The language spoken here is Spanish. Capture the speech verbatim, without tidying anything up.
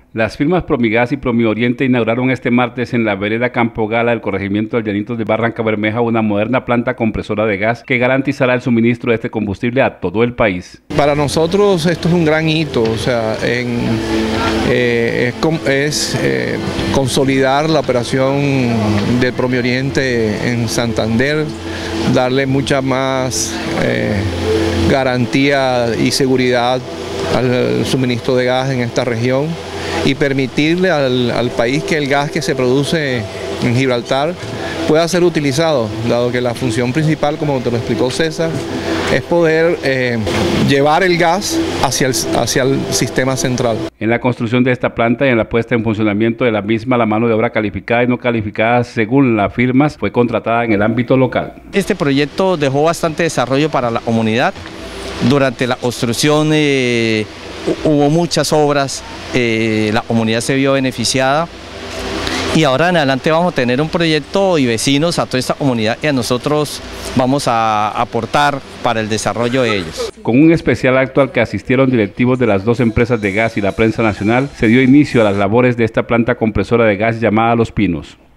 Las firmas Promigas y Promioriente inauguraron este martes en la vereda Campo Gala del corregimiento del Llanitos de Barranca Bermeja una moderna planta compresora de gas que garantizará el suministro de este combustible a todo el país. Para nosotros esto es un gran hito, o sea, en, eh, es, es eh, consolidar la operación del Promioriente en Santander, darle mucha más eh, garantía y seguridad al suministro de gas en esta región y permitirle al, al país que el gas que se produce en Gibraltar pueda ser utilizado, dado que la función principal, como te lo explicó César, es poder eh, llevar el gas hacia el, hacia el sistema central. En la construcción de esta planta y en la puesta en funcionamiento de la misma, la mano de obra calificada y no calificada, según las firmas, fue contratada en el ámbito local. Este proyecto dejó bastante desarrollo para la comunidad. Durante la construcción eh, hubo muchas obras, eh, la comunidad se vio beneficiada y ahora en adelante vamos a tener un proyecto y vecinos a toda esta comunidad y a nosotros vamos a aportar para el desarrollo de ellos. Con un especial acto al que asistieron directivos de las dos empresas de gas y la prensa nacional, se dio inicio a las labores de esta planta compresora de gas llamada Los Pinos.